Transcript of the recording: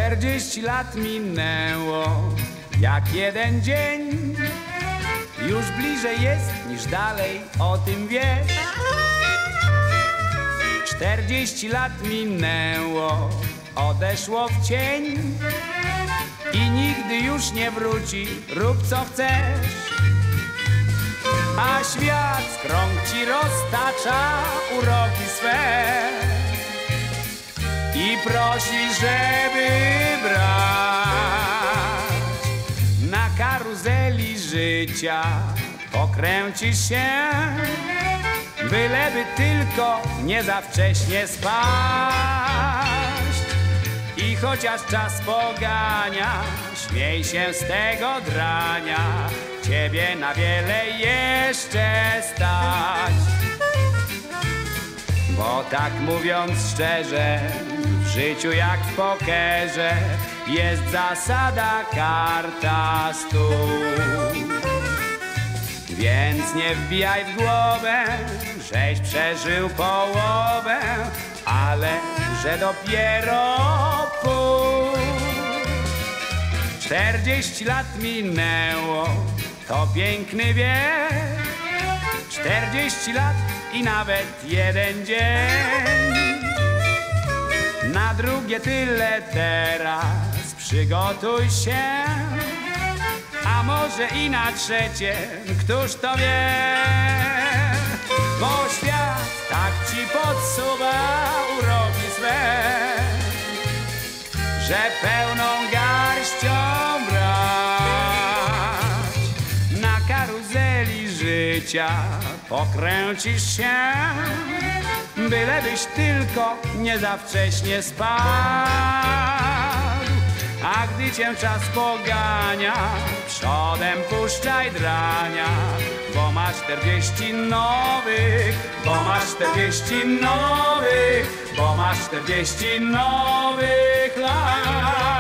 40 lat minęło jak jeden dzień. Już bliżej jest niż dalej, o tym wiesz. 40 lat minęło, odeszło w cień i nigdy już nie wróci, rób co chcesz. A świat w krąg ci roztacza uroki swe i prosi, żeby brać. Na karuzeli życia pokręcisz się, byleby tylko nie za wcześnie spaść. I chociaż czas pogania, śmiej się z tego drania, ciebie na wiele jeszcze stać. Bo tak mówiąc szczerze, w życiu jak w pokerze jest zasada karta stół. Więc nie wbijaj w głowę, żeś przeżył połowę, ale że dopiero pół. 40 lat minęło, to piękny wiek. 40 lat i nawet jeden dzień. Na drugie tyle teraz przygotuj się, a może i na trzecie, któż to wie? Bo świat tak ci podsuwa uroki swe, że pełną garścią brać. Na karuzeli życia pokręcisz się, bylebyś tylko nie za wcześnie spadł. A gdy cię czas pogania, przodem puszczaj drania, bo masz 40 nowych, bo masz 40 nowych, bo masz 40 nowych lat.